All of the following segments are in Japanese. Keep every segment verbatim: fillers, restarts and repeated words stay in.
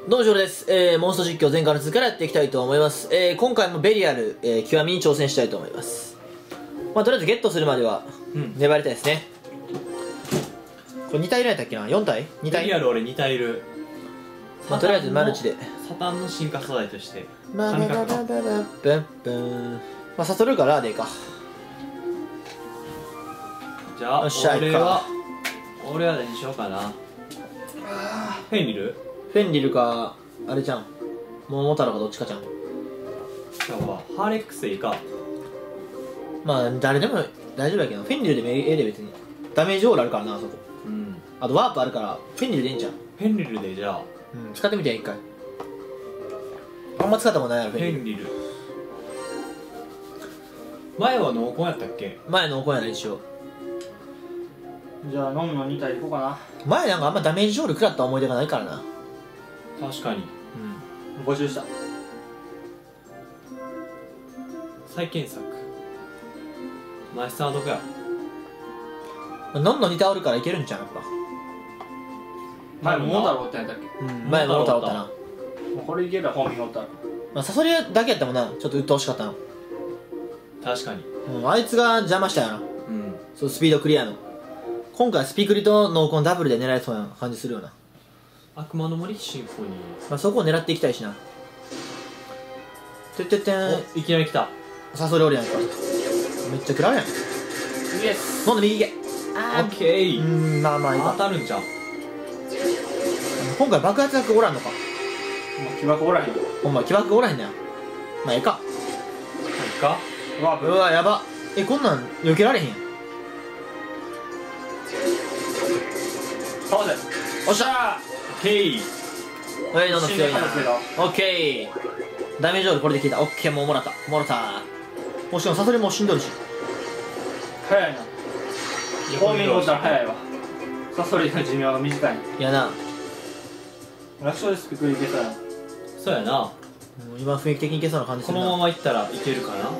どうも、ジョルです。えー、モンスト実況前回の続きからやっていきたいと思います。えー、今回もベリアル、えー、極みに挑戦したいと思います。まあ、とりあえずゲットするまでは、うん、粘りたいですね。これに体いるんやったっけな ?よん 体 ?に 体ベリアル俺に体いる。 まあ、とりあえずマルチで。 サタンの進化素材として。 まあ、バババババブンブン。まあ、サソルかラーデーか。 じゃあ、俺は、俺は何しようかな。フェンリルフェンリルか、あれじゃん。桃太郎かどっちかじゃん。 今日はハーレックスでいいか。 まあ、誰でも大丈夫やけど、フェンリルでもええで別に。ダメージオールあるからな、あそこ。うん。あとワープあるから、フェンリルでいいんじゃん。 フェンリルでじゃあ。 うん、使ってみてや、一回。あんま使ったことないやろ、 フェンリル。前は濃厚やったっけ？ 前濃厚やな、一応。 じゃあ、ノムのに体いこうかな。 前なんかあんまダメージオール食らった思い出がないからな。 確かに。 うん。募集した。 再検索。マイスターはどこや？ ノンのに体おるからいけるんちゃうやっぱ。 前も桃太郎おったんやったっけ？ うん、前も桃太郎おったな。 これいけるわ、本名おったら。 まあ、サソリだけやったもんな、ちょっと鬱陶しかったの。 確かに。 うん、あいつが邪魔したよな。うん。そう、スピードクリアの。今回スピクリと濃厚ダブルで狙えそうな感じするよな。 悪魔の森シンフォニー。 まあ、そこを狙っていきたいしな。てってってん。 お、いきなり来た。 サソリおるやんか。めっちゃ食らうやん。イエス。飲んで右行け。 あー、オッケー。 うん、まあまあいいか。 当たるんじゃん。 今回爆発薬おらんのか。 起爆おらへんよ。 ほんま起爆おらへんねや。まあええか。 いいか。 うわやば。え、こんなん避けられへんやん。 そうです。 おっしゃー。オッケー。 はい、どんどん強いな。オッケー。ダメージオールこれで効いた。オッケー、もうもらった。もらった。もしかもサソリもう死んどるし。 早いな。ホーミングおったら早いわ。サソリの寿命が短い。 いやな。 楽勝でスピクリいけそうやな。 そうやな。 もう今雰囲気的にいけそうな感じするな。 このままいったらいけるかな。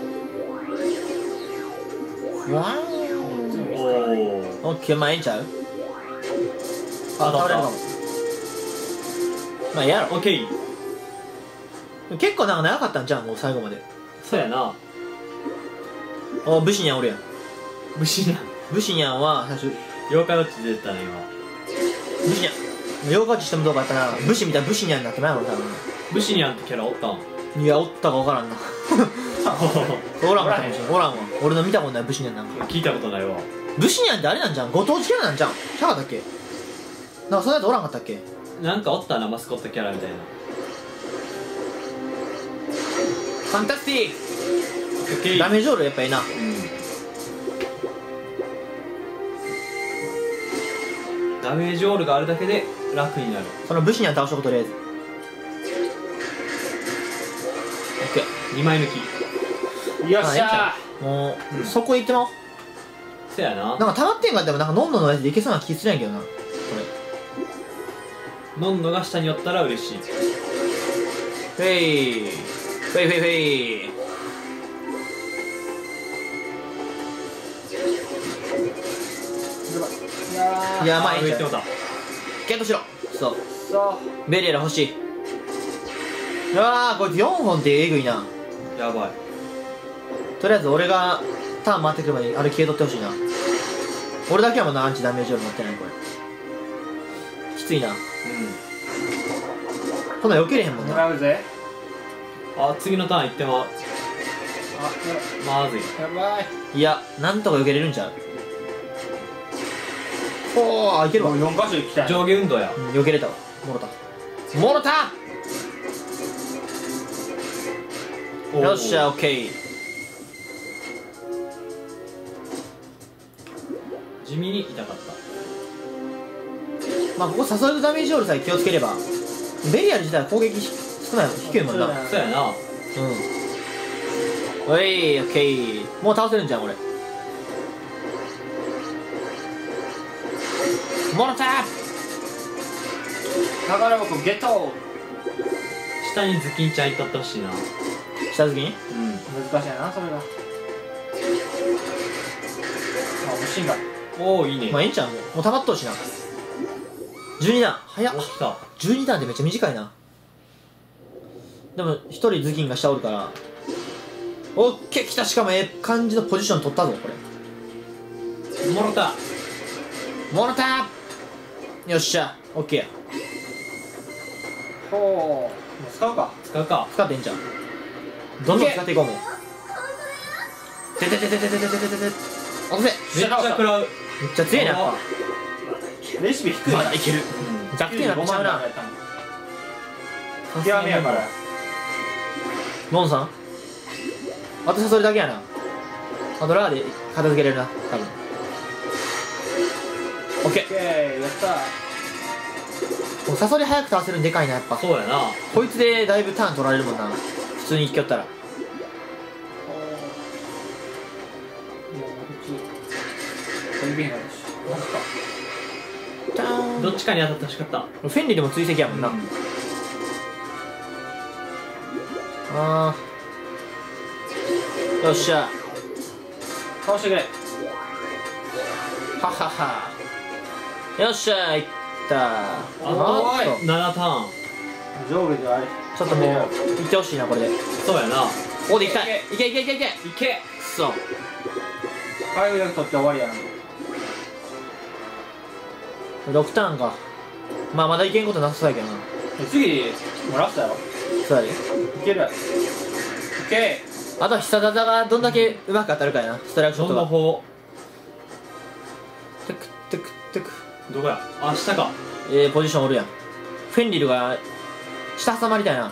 わーおお。オッケー、まあええんちゃう。あ、倒れるかも。まあやろ。 オッケー。 結構なんか長かったんじゃん、もう最後まで。 そうやな。 あ、ブシニャンおるやん。 ブシニャン。 ブシニャンは最初。 妖怪ウォッチ出てたね、今。 ブシニャン。妖怪ウォッチしてもどうかあったな。ブシみたいなブシニャンになってないの多分。 ブシニャンってキャラおったん？ いや、おったか分からんな。おらんかったかもしれん。おらんわ。俺の見たことないブシニャンなんか。 聞いたことないわ。 ブシニャンってあれなんじゃん、ご当地キャラなんじゃん。ちゃうかったっけ。なんかそんなやつおらんかったっけ。 なんかおったな、マスコットキャラみたいな。 ファンタスティック。ダメージオールやっぱいいな。うん。 ダメージオールがあるだけで楽になる。 そのブシニャン倒しとことりあえず。オッケー。にまい抜き。 よっしゃー。もう、うん、そこ行ってまおう。 そやな。 なんか溜まってんかでもなんかノンノのやつでいけそうな気するんやけどな。これ。ノンノが下に寄ったら嬉しい。 フェイ。フェイフェイフェイ。いや、まあいいんちゃう。ゲットしろ。そう。ベリアル欲しい。うわー、こいつよんほんってえぐいな。 やばい。 とりあえず俺がターン回ってくる前にあれ消えとってほしいな。俺だけはまだアンチダメージオール持ってないこれ。きついな。うん。こんなん避けれへんもんな。 狙うぜ。 あ、次のターン行ってまう。あ、まずい。 やばい。 いや、なんとか避けれるんちゃう。おー、いけるわ。 よんかしょ行きたい。 上下運動や。 うん、避けれたわ。もろた。もろた。よっしゃ、オッケー。 地味に痛かった。 まあここ誘うダメージオールさえ気をつければ、ベリアル自体は攻撃少ない低いもんな。 そうやな。うん。 おい、オッケー。もう倒せるんじゃん俺。もらったー。 宝箱ゲット。 下にズキンちゃんいっとってほしいな。 下ズキン？うん。 難しいなそれが。あ、無心が。 おお、いいね。 まあいいんちゃう。もうもう溜まっとるしな。じゅうにだん早っ。 お、来た。 じゅうにだんってめっちゃ短いな。 でも一人頭巾が下おるから。オッケー、来た。しかもええ感じのポジション取ったぞこれ。 もろた。 もろた。よっしゃ、オッケーや。 ほう、もう使うか。 使うか。 使っていいんじゃん。どんどん使っていこうもん。ててててててててててて。あぶせ。 めっちゃ食らう。 めっちゃ強いなやっレシピ低い。 ぱ。まだいける。弱点なっちゃうな。 極めやから。 ノンさん。あとそれだけやな。あとラーで片付けれるな多分。オッケオッケー、やったー。もうサソリ早く倒せるんでかいなやっぱ。 そうやな。 こいつでだいぶターン取られるもんな。普通に一挙ったら。 ー。もう普通。これビンがあるし。なんか。 ターン。 どっちかに当たってほしかった。 フェンリでも追跡やもんな。あー、よっしゃ。 倒してくれ。 ははは。よっしゃ、いったー。 ああーっとななターン。 上下であれ。 ちょっともういってほしいなこれで。 そうやな。 ここでいきたい。いけいけいけいけ。 いけ。 くそ。 回復だけ取って終わりやな。 ろくターンか。まあまだいけんことなさそうやけどな。 え次もうラストやろ。 そうやで。 いける。オッケあとは必殺技がどんだけうまく当たるかやな。ストライクショッどトが。 んな方。 テクテクテク。 どこや。あ、下か。 えー、ポジションおるやん。フェンリルが下挟まりたいな。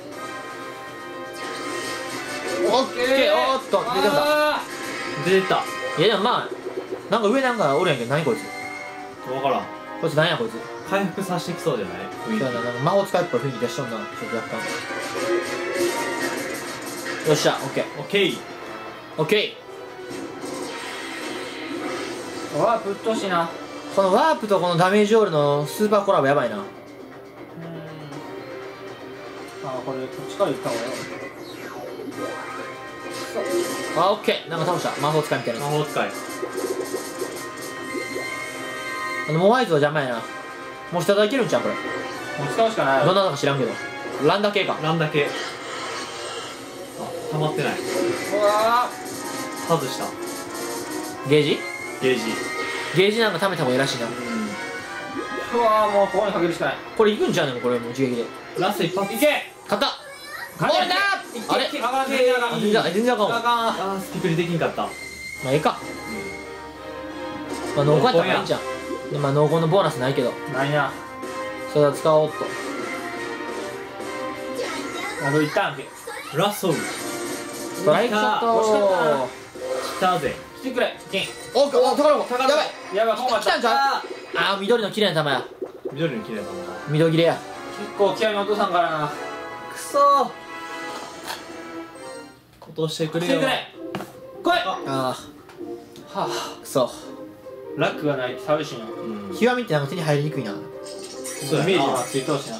オッケー。おーっと出てもた。 あ出てた。 いやでもまあなんか上なんかおるやんけど、何こいつ。 わからん。 こいつ何やこいつ。 回復させてきそうじゃない。 そうやな、なんか魔法使いっぽい雰囲気出しとんな。ちょっと若干。よっしゃ、オッケー。 オッケー。 オッケー。わあ、ぶっ通しな。 ー。このワープとこのダメージオールのスーパーコラボやばいな。 うん。あ、これこっちから行った方がいい。 あ、オッケー。なんか倒した。魔法使いみたいな。 魔法使い。 あのモアイズは邪魔やな。もう下いけるんちゃうこれ。 もう使うしかない。 どんなのか知らんけど。ランダ系か。 ランだけ。あ、溜まってない。 うわ外した。 ゲージゲージ。 ゲージなんか貯めた方がいいらしいな。 ーうわー、もうここにかけるしかない。 これいくんちゃうねんこれもう一撃で。 ラスト一発。 いけ。 勝った勝った折れたあれあかん、全然あかん。 全然全然あかんわ。 あかん。 あー、スキプリできんかった。 まあええか。まあ濃厚やったらいいんじゃん。でまあ濃厚のボーナスないけど、 ないな。 それは使おうっと。 あと一旦け。 ラスト。 ストライクショット惜しかったなー。 来たぜ。 来てくれ。金。 おっお宝箱やばい。 やばい、ここまで来たんちゃう。ああ緑の綺麗な玉や。 緑の綺麗なのだ。 緑切れや。 結構気合いのお父さんからな。 くそー。落としてくれよ。 来てくれ。来い。はああ。 あくそ。 ラックがないって寂しいな。 うん。 極みってなんか手に入りにくいな。 そうやなイメージがついとうしな。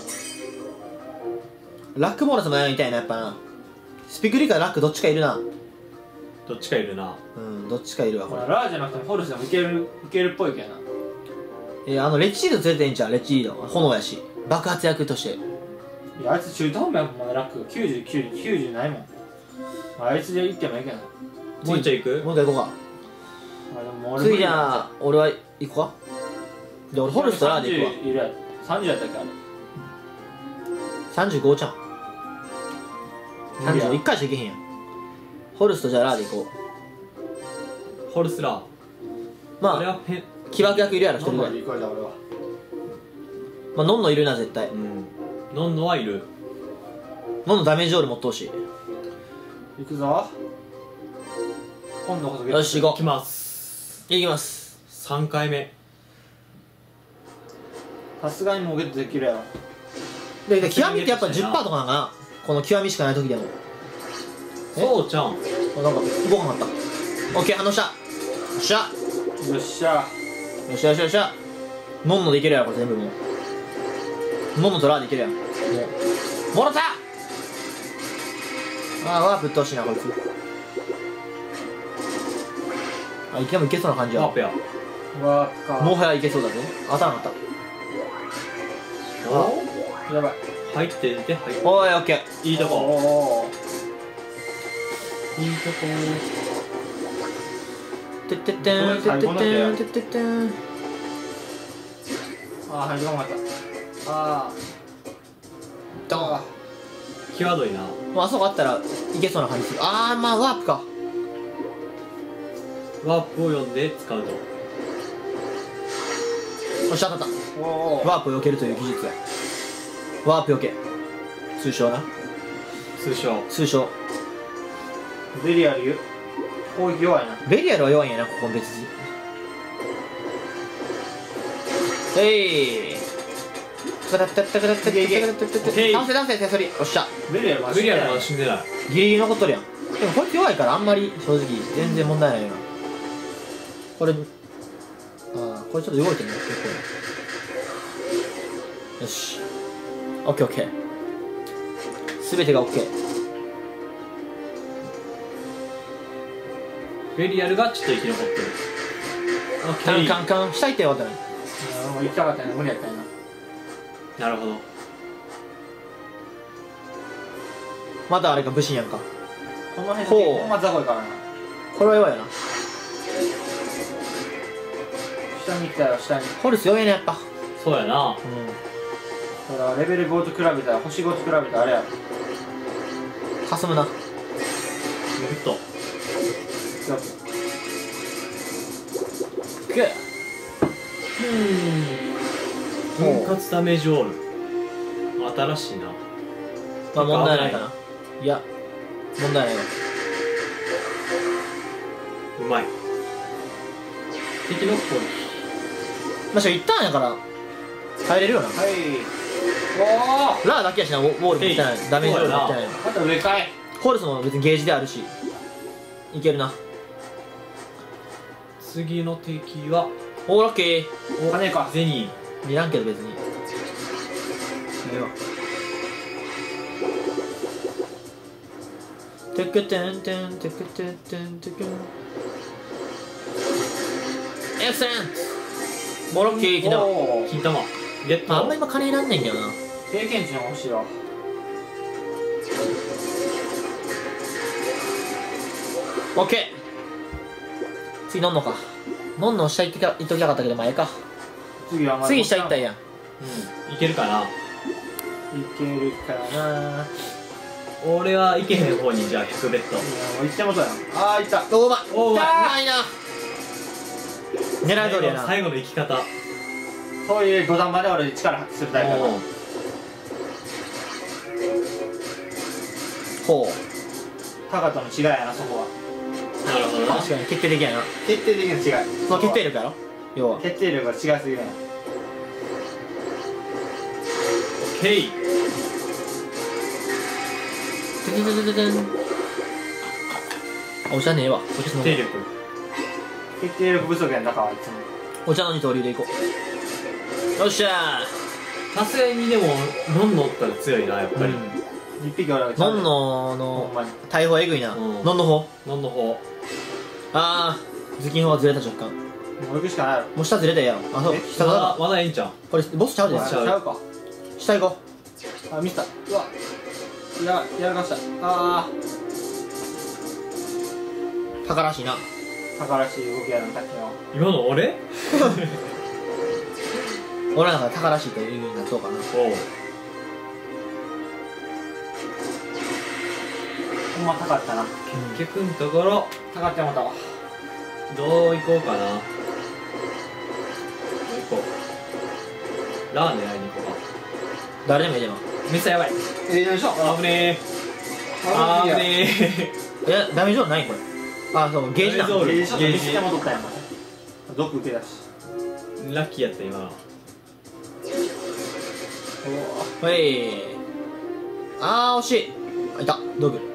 ラックボーナスもやりたいなやっぱな。スピクリかラックどっちかいるな。 どっちかいるな。 うんどっちかいるわこれ。 ラーじゃなくてもホルスでもいける、いけるっぽいけどな。 えー、あのレッチリード連れてんじゃん。レッチリード炎やし爆発役として。 いや、あいつ中途半端やもん、まだラックがきゅうじゅう、きゅうじゅう、きゅうじゅうないもん。あいつでいってもいいけどな。 もう一丁行く。 もう一回行こうか。 あでも俺次じゃあ俺は行こうか。で俺ホルスとラーで行くわ。 さんじゅういるやさんじゅうやったっけあれ。 さんじゅうごちゃん。さんじゅういっかいしか行けへんやん。ホルスとじゃあラーで行こホルスラー。 う。まああれはペン。 起爆薬いるやろ一人ぐらい。 どんどん行こうじゃ俺は。 まあノンノいるな絶対。 うん。ノンノはいる。 ノンノダメージオール持ってほしい。 行くぞ。今度こそゲットよし行こ行きます。 う。行きます。 さんかいめ。 さすがにもうゲットできるやろ。 でで極みってやっぱ じゅっパーセント とかなんかな。この極みしかない時でも。えそうちゃん。 あなんか動かなかった。オッケー反応した。よっしゃよっしゃ。 よっしゃよっしゃよっしゃ。ノンノでいけるやろこれ全部もう。ノンノとラーでいけるやん。もうもろた。ああワープってほしいなこいつ。あいけもいけそうな感じや。 ワープや。 ワープか。 もはやいけそうだぜ。当たらなかっおやばい。 た。 入ってで入っておい、オッケー。 いいとこおーいいとこてってってんてってってんてってってん。 あー入り込まったあードン。 際どいな。 もうあそこあったらいけそうな感じする。あー、まあワープか。 ワープを読んで使うと。 よっしゃ、当たっおた。ワープを避けるという技術や。ワープ避け。通称な。 通称通称。 ベリアル攻撃弱いなベリアルは弱いんやな、ここ別に。えい。タカタッタッタカタッタッタッタカタッタッタッタ。倒せ倒せ、手そり。よっしゃ。 ベリアルはベリアルまだ死んでない。 ギリギリ残っとるやん。でもこいつ弱いからあんまり正直全然問題ないよな。これ、ああ、これちょっと動いてるね、結構。よし。オッケーオッケー。すべてがオッケー。 ベリアルがちょっと生き残ってる。オッケカンー。 カンカン。下行ってよかったね。 うんもう行きたかったんや無理やったんやななるほど。 またあれか、武神やんか。 この辺ほうほんま雑魚いからなこれは弱いよな。 下に来たよ下にホルス弱いね、やっぱ。 そうやな。 うだからレベルごと比べたら星ごと比べたらあれやろん。かすむな。 グッと。 よくっ。 分割ダメージオール。新しいな。 まあ問題ないかな。いや、問題ないわ。 うまい。敵の攻まあ、しかも一旦やから、耐えれるよな。 はいおラーだけやしな、ウォール持ってない。ダメージロール持ってない。 おまた上かいホルスも別にゲージであるし、いけるな。 撃。次の敵はおー、ラッキー。 金かゼニいらんけど別に。ええわ。てくてんてんてくてんてんてくん。エクセレント。モロッキー、金玉。 おーー。金玉。ゲット。 あんま今金いらんねんけどな。 経験値の欲しいわオッケー。次飲んのか。飲んの下行ってか行っときたかったけど、まあええか。 次はまだ次下行ったらいいやん。 うん。いけるかな。 いけるかな俺はいけへん方にじゃあひゃくベッド。 いやもう行ってもそうやんあーいったおー、うまい。 おーうまい。 うまいな。狙い通りやな。 最後の生き方。 そういう五段まで俺力発揮するタイプだからおーほう。 タカとの違いやなそこはなるほどな。 確かに決定的やな。 決定的な違いその決定力やろ要は。 決定力が違いすぎるやんオッケー。 てんてんてんてんてん。あ、お茶ねえわ。こっちの決定力。 決定力不足やんだからいつもお茶の二刀流でいこう。よっしゃさすがにでもノンノったら強いなやっぱー。 り。 うん。 一匹おらノンノほんのまに大砲えぐいな。 うんノンの方。 ノンの方。 あー、頭巾の方がずれた若干。 もう行くしかないやろもう下ずれたやろ。あ、そうえ。 下だまだな。 まだええんちゃう。 これ、ボスちゃうでボ。スちゃうちゃうか下行こあミスったうわいややらかしたあう。宝らしいな。 ー宝らしい動きやなさっきの今の俺？ 俺らの中で宝らしいという意味になっそうかな。 おう。 ほんま高かったな結局のところ高ってもたわどういこうかな。どういこう。ラー狙いに行こうか。 誰でもいいでも。 ミスやばい。 えー、よいしょあぶねー。あぶねいや、ダメージゾーンないこれ。あ、そう、ゲージだ。 ダメージゾーンゲージちょっとゲージ見つけ戻ったやん毒受けだしー。ラッキーやった今の。 ほい。あー、惜しい。あ、いた。道具。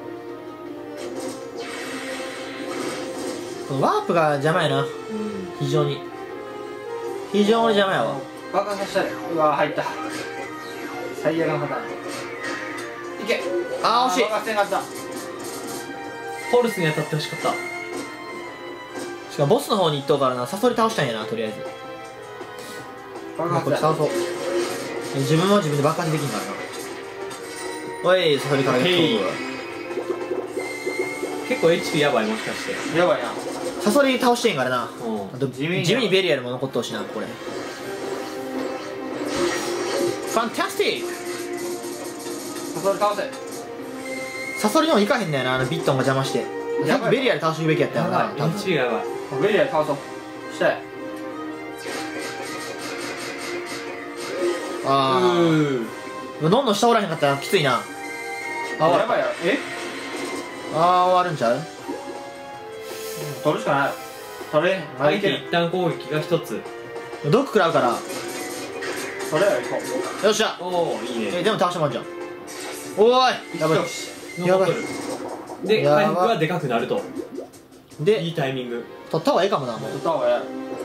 このワープが邪魔やな。 うん。 非常に。非常に邪魔やわ。 爆破したでうわ入った最悪のパターンいけあー、惜しい。 爆破せんかったホルスに当たってほしかった。 しかもボスの方に行っとうからな、サソリ倒したんやな、とりあえず。 爆まあ、これ破した倒そう。自分は自分で爆発できんからな。 おいサソリからゲット。 結構 エイチピー やばい、もしかして。 やばいな。 サソリ倒してんからな。 うんあと地味にベリアルも残ってほしいなこれ。ファンタスティック。 サソリ倒せ。 サソリの方行かへんだよな、あのビットンが邪魔して。さっきベリアル倒すべきやったよなやばい、 多エイチピー分。 がやばい。 ベリアル倒そう。下へ。 あうーあどんどん下おらへんかったらきついな。あ終わるやばいやろ。えあー終わるんちゃう。 取るしかない。取れ。 相手一旦攻撃が一つ。 ドック食らうから。 取れよ、行こよっしゃ。 おお、いいね。 えでも倒してもらうじゃん。おーいやばい。 よし。 やばい残っとる。で、 やばい回復がでかくなると。いでいタイミング。 取った方がええかもな。もう取った方がえ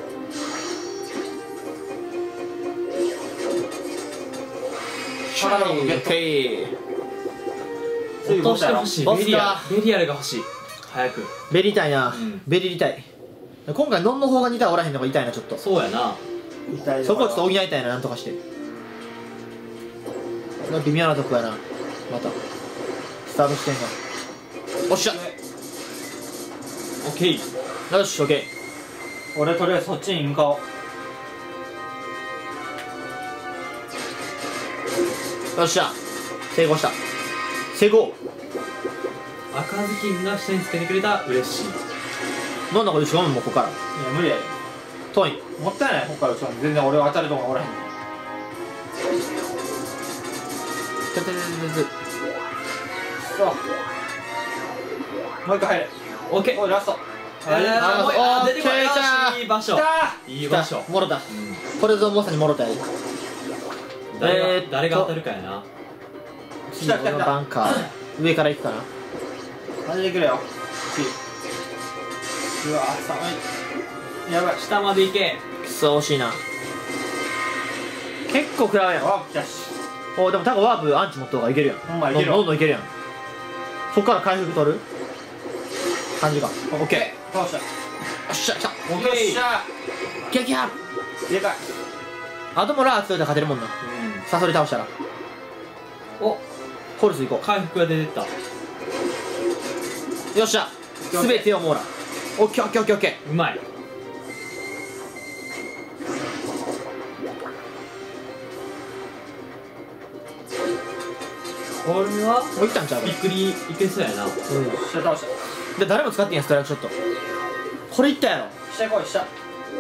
シャイオッケー。 落としてほしい。 ボスだベリアル。ベリアルが欲しい。早く。 ベリー痛いな、 うんベリー痛い。今回ノンの方がに体おらへんのが痛いなちょっと。 そうやな。 え。痛いよそこをちょっと補いたいな、なんとかして。微妙なとこやな。またスタート地点が。おっしゃ。 オッケー。 よしオッケ俺とりあえずそっちに向かおう。 ー。よっしゃ成功した。成功。 赤ずきんが下につけてくれた。嬉しい。 どんなことしかももうここからいや、無理やで。 遠い。 もったいない、ここから打つのに全然俺は当たるとこおらへん。 てててててて。 そう。もう一回入れ。 オッケー。 おい、ラスト。 えー、 あもうあオッ出てこい。よケーじゃあし、いい場所。 来たいい場所。 もろた。 うんこれぞまさにもろたやで。 誰が、 えーっと誰が当たるかやな。 次このバンカー上から行くかな。 マジでくれよ。うわ、寒い。やばい。 下まで行け。 くそ惜しいな。結構食らうやん。 ワープ来たし。 おでも多分ワープアンチ持った方がいけるやん。 ほんまいけるどんどんいけるやん。そっから回復取る感じか。オッケ倒した。 ー。よっしゃ来た。 よっしゃ激ハでかい。 あともラーつといたら勝てるもんな。 うサソリ倒したら。 ん。お、 ホルス行こ回復が出てった。 う。よっしゃすべてを網羅。オッケーオッケーオッケーオッケうまい。これはー。もういったんちゃうびっくりいけそうやな。 うん。 下倒した。 で誰も使ってんやストライクショット。これいったやろ。 下行こい、下。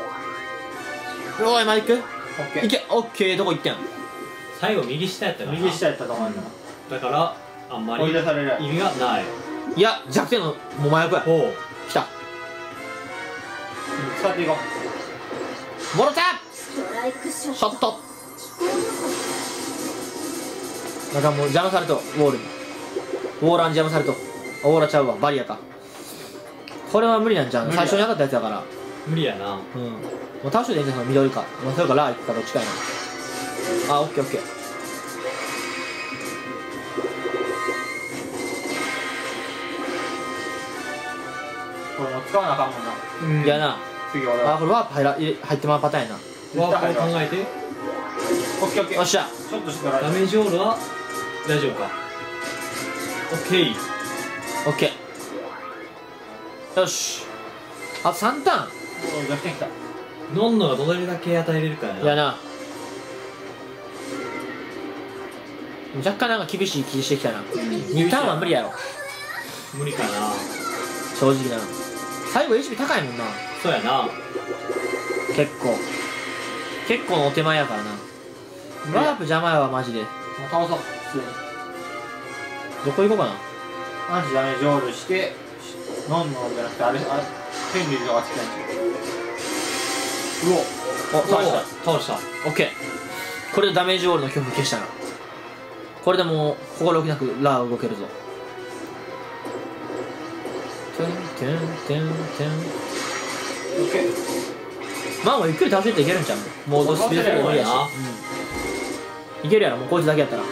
おいマイク。 オッケー。 いけオッケーどこ行ってん。 最後右下やったからな。 右下やったと思うんだ。 だからあんまり追い出される。 意味がない。 いや弱点のもう麻薬や。 ほ来た。 使っていこもろたストライクショットショット。だからもう邪魔されとウォールに。ウォーラーに邪魔されと。あウォーラーちゃうわバリアか。これは無理なんじゃん。 無理や最初に当たったやつだから。 う。無理やな。 うん。もう倒してでいいんじゃんその緑か。まあそれかラー行くかどっちかやな。あオッケーオッケー。 う。これもう使わなあかんもんな。 うんいやな。 次俺は。 あこれワープ入ら入れ入ってまうパターンやな。 ワープを考えて。 オッケーオッケー。 よっしゃちょっとしかない。 ダメージオールは大丈夫か。オッケー。 オッケー。よし。あとさんターン。 おい、逆転きた。 ノンノがどれだけ与えれるかやな。 いやな。若干なんか厳しい気してきたな。にターンは無理やろ無理かな。 正直な。最後 エイチピー 高いもんな。 そうやな。 結構結構のお手前やからな。ワープ邪魔やわマジで。 もう倒そう。普通に。 どこ行こうかな。 アンチダメージオールして、ノンノンじゃなくて、あれ、あれ、天竜がつけないんうお。 お倒した。 倒した。 オッケー。これでダメージオールの恐怖消したな。これでもう心置きなくラー動けるぞ。てんてんてんてん。 オッケー。 まあもうゆっくり倒していっていけるんちゃう。モードスピード的に無理やし、 そうやなうん、いけるやろもうこいつだけやったら。ち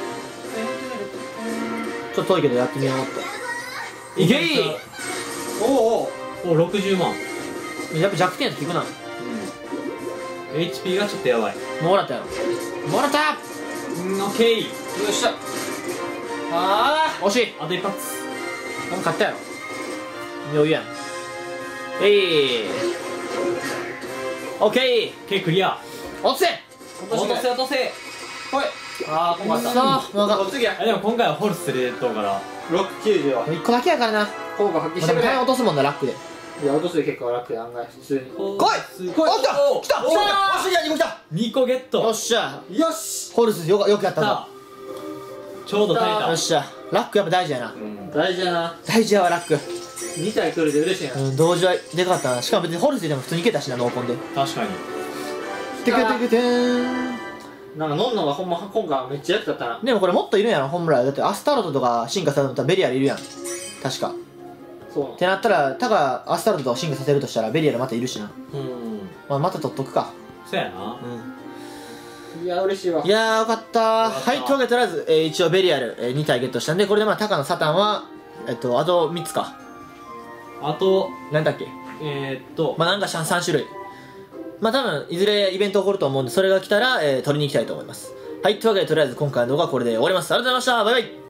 ょっと遠いけどやってみようっと。いけいおおおお、ろくじゅうまん。 やっぱ弱点やと効くな。 うん。エイチピー がちょっとやばい。 もらったやろ。もらった。 うん、オッケー。 よっしゃ。は惜しい。 あと一発。 もう勝ったやろ。余裕やん。えい。オッケー。 K クリア。 落とせ。 落とせ落とせ。 ほい。ああ、困った。 さあ、もうあかん。 次や。 あでも今回はホルスでとうからろくきゅうじゅうはもう一個だけやからな。 効果発揮してくれ。 でも大変落とすもんな、ラックで。 いや、落とすで結構楽で案外普通に。 来い来い。おっ来た。来た。来た。よっしゃ、にこ来た。 にこゲット。 よっしゃ。 よし。 ホルスよくよくやったぞ。 さあちょうど足りた。 よっしゃ。ラックやっぱ大事やな。 うん大事だな。 大事やわ、ラック。 に体来るで嬉しいな。 うん、同時はでかかったな。しかも別にホルスでも普通にいけたしな、ノーコンで。 確かに。 てけてけてーん。 なんかノンノがほんま今回めっちゃ役立ったな。 でもこれもっといるんやろ、本来。だってアスタロトとか進化させたらベリアルいるやん。確か。 そうってなったら、タがアスタロトとか進化させるとしたらベリアルまたいるしな。 うんまあ、また取っとくか。 そうやな。 うん。 いや嬉しいわ。 いやー、よかったー。 よかったはい、というわけでとりあえず、えー一応ベリアル、えーに体ゲットしたんで、これでまあタカのサタンは、えっと、あとみっつか。 あとなんだっけ。 えー、っとまあなんかさん種類。まあ多分、いずれイベント起こると思うんで、それが来たら、えー取りに行きたいと思います。はい、というわけでとりあえず今回の動画はこれで終わります。ありがとうございました。バイバイ。